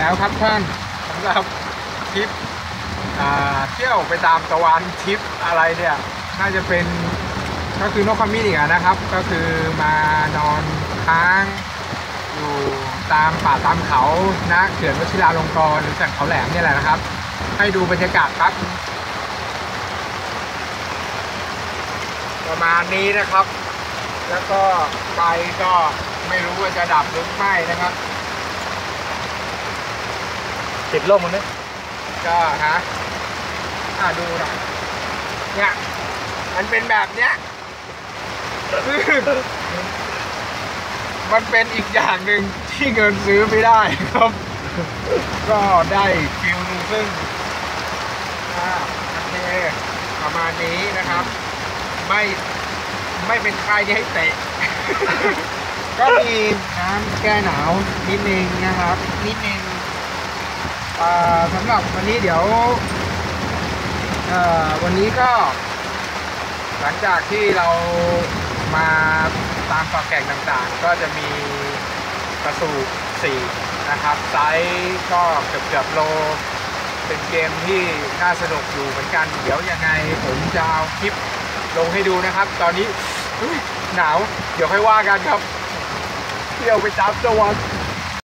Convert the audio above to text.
แล้วครับท่านสำหรับทริปเที่ยวไปตามตะวันทริปอะไรเนี่ยน่าจะเป็นก็คือนกขมิ้นอีกนะครับก็คือมานอนค้างอยู่ตามป่าตามเขาณเขื่อนวชิราลงกรณ์หรือสันเขาแหลมนี่แหละนะครับให้ดูบรรยากาศครับประมาณนี้นะครับแล้วก็ไฟก็ไม่รู้ว่าจะดับหรือไม่นะครับติดร่มมันไหมก็ดูหน่อยเนี่ยมันเป็นแบบเนี้ยมันเป็นอีกอย่างหนึ่งที่เงินซื้อไม่ได้ครับก็ได้ฟิลนึงซึ่งโอเคประมาณนี้นะครับไม่เป็นใครที่ให้เตะ ก็มีน้ำแก้หนาวนิดนึงนะครับนิดนึงสำหรับวันนี้เดี๋ยววันนี้ก็หลังจากที่เรามาตามเกาะแก่งต่างๆก็จะมีกระสูบ4นะครับไซส์ก็เกือบโลเป็นเกมที่น่าสนุกอยู่เหมือนกันเดี๋ยวยังไงผมจะเอาคลิปลงให้ดูนะครับตอนนี้หนาวเดี๋ยวค่อยว่ากันครับเที่ยวไปตามตะวัน